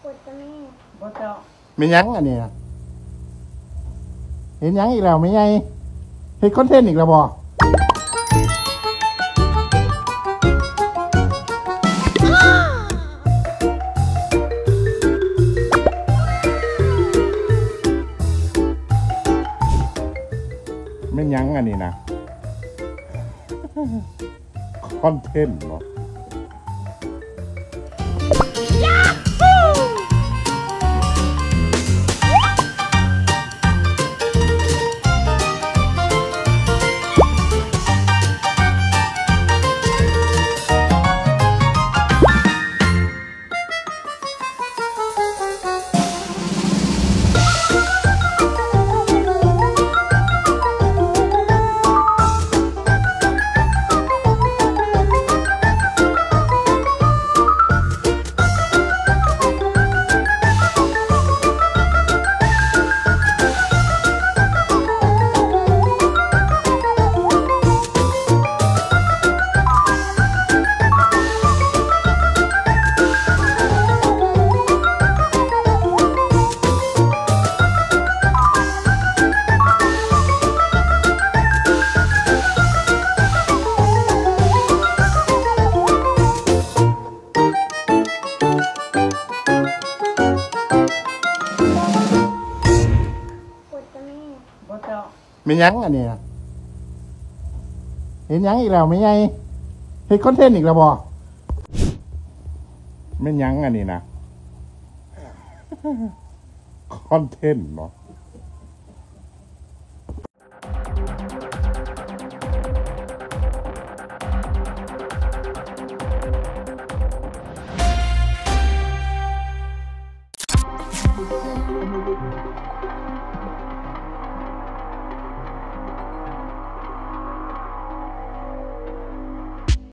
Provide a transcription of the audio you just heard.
กดจะแม่บ่เจ้าไม่ยั้งอันนี้นะเห็นยั้งอีกแล้วไม่ไงเห็นคอนเทนต์อีกแล้วบ่ไม่ยั้งอันนี้นะคอนเทนต์เนาะบ่เจ้าไม่ยั้งอันนี้นะเห็นยั้งอีกแล้วไม่ไงเห็นคอนเทนต์อีกแล้วบ่ไม่ยั้งอันนี้นะคอนเทนต์เนาะ